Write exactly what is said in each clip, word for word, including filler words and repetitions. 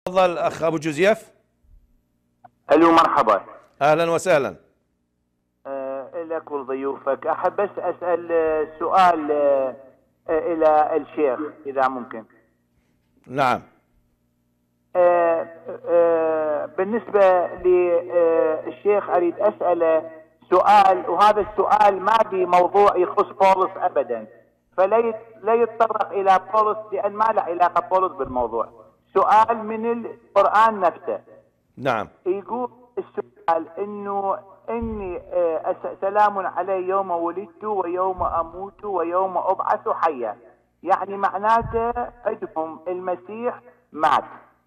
تفضل أخ أبو جوزيف. الو مرحبا. أهلا وسهلا. أه لك ولضيوفك. أحب بس أسأل سؤال أه إلى الشيخ إذا ممكن. نعم. أه أه بالنسبة للشيخ أريد أسأله سؤال، وهذا السؤال ما بي موضوع يخص بولس أبدا، فلا لا يتطرق إلى بولس لأن ما له علاقة بولس بالموضوع. سؤال من القرآن نفسه. نعم. يقول السؤال انه اني سلام علي يوم ولدت ويوم اموت ويوم ابعث حيا، يعني معناته عندهم المسيح مات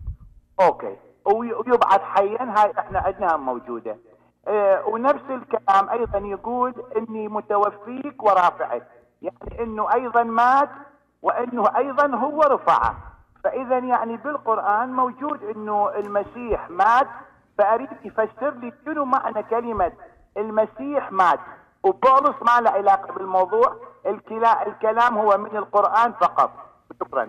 اوكي ويبعث حيا، هاي احنا عندنا موجوده. اه ونفس الكلام ايضا يقول اني متوفيك ورافعك، يعني انه ايضا مات وانه ايضا هو رفعه. فاذا يعني بالقرآن موجود انه المسيح مات، فاريد يفسر لي شنو معنى كلمة المسيح مات، وبولس ما له علاقة بالموضوع، الكلام هو من القرآن فقط. شكرا.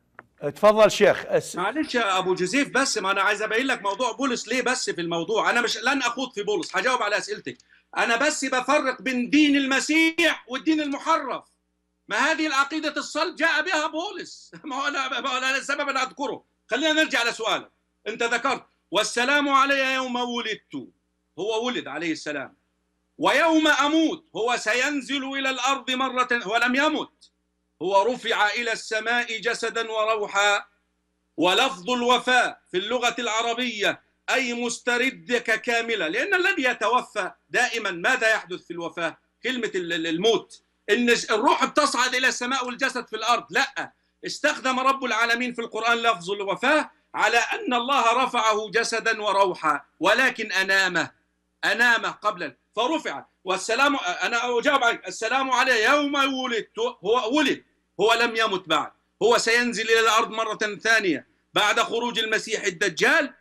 تفضل شيخ. أس... معلش يا ابو جوزيف، بس ما انا عايز ابين لك موضوع بولس ليه. بس في الموضوع انا مش لن اخوض في بولس، هجاوب على اسئلتك. انا بس بفرق بين دين المسيح والدين المحرف. ما هذه العقيدة الصلب جاء بها بولس، ما هو أنا ما هو أنا السبب أنا أذكره. خلينا نرجع لسؤالك. أنت ذكرت والسلام علي يوم ولدت، هو ولد عليه السلام، ويوم أموت هو سينزل إلى الأرض مرة، هو لم يمت، هو رفع إلى السماء جسدا وروحا. ولفظ الوفاة في اللغة العربية أي مستردك كاملة، لأن الذي يتوفى دائما ماذا يحدث في الوفاة؟ كلمة الموت، إن الروح بتصعد إلى السماء والجسد في الأرض. لا، استخدم رب العالمين في القرآن لفظ الوفاة على أن الله رفعه جسدا وروحا، ولكن أنامه أنامه قبل فرفع. والسلام، أنا أجاوب عليك، السلام عليه يوم ولدت، هو ولد، هو لم يمت بعد، هو سينزل إلى الأرض مرة ثانية بعد خروج المسيح الدجال،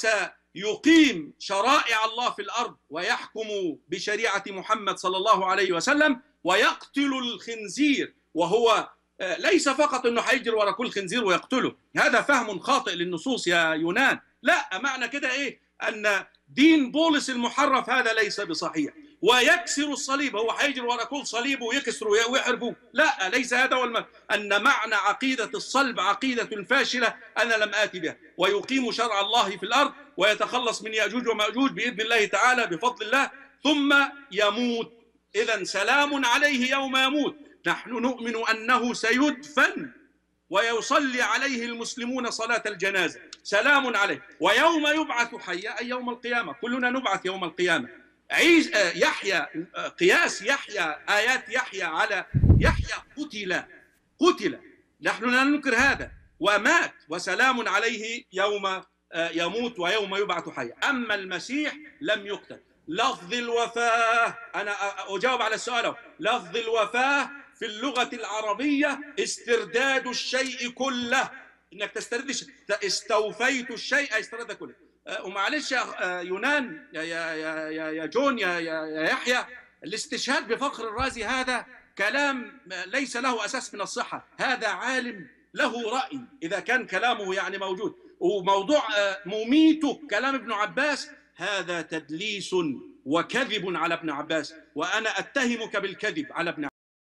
وسيقيم شرائع الله في الأرض ويحكم بشريعة محمد صلى الله عليه وسلم، ويقتل الخنزير. وهو ليس فقط انه هيجري ورا كل خنزير ويقتله، هذا فهم خاطئ للنصوص يا يونان. لا، معنى كده ايه؟ ان دين بولس المحرف هذا ليس بصحيح. ويكسر الصليب، هو هيجري ورا كل صليب ويكسره ويحرقه. لا، ليس هذا هو الم... ان معنى عقيدة الصلب عقيدة فاشلة انا لم آتي بها. ويقيم شرع الله في الارض ويتخلص من يأجوج ومأجوج بإذن الله تعالى بفضل الله، ثم يموت. إذن سلام عليه يوم يموت، نحن نؤمن أنه سيدفن ويصلي عليه المسلمون صلاة الجنازة، سلام عليه. ويوم يبعث حيا أي يوم القيامة، كلنا نبعث يوم القيامة. عيسى يحيى، قياس يحيى، آيات يحيى على يحيى قتل قتل، نحن لا ننكر هذا، ومات وسلام عليه يوم يموت ويوم يبعث حيا. أما المسيح لم يقتل. لفظ الوفاة، أنا أجاوب على السؤال. لفظ الوفاة في اللغة العربية استرداد الشيء كله، إنك تسترد الشيء. استوفيت الشيء أي استرد كله. ومعلش يا يونان، يا يا يا يا جون، يا يا يحيى، الاستشهاد بفخر الرازي هذا كلام ليس له أساس من الصحة. هذا عالم له رأي إذا كان كلامه يعني موجود. وموضوع مميته كلام ابن عباس هذا تدليس وكذب على ابن عباس، وأنا أتهمك بالكذب على ابن عباس.